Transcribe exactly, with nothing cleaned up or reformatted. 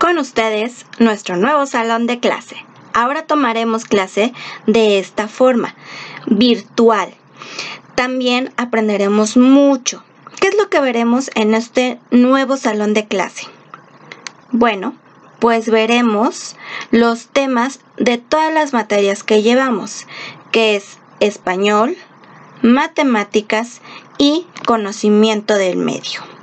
Con ustedes, nuestro nuevo salón de clase. Ahora tomaremos clase de esta forma, virtual. También aprenderemos mucho. ¿Qué es lo que veremos en este nuevo salón de clase? Bueno, pues veremos los temas de todas las materias que llevamos, que es español, matemáticas y conocimiento del medio.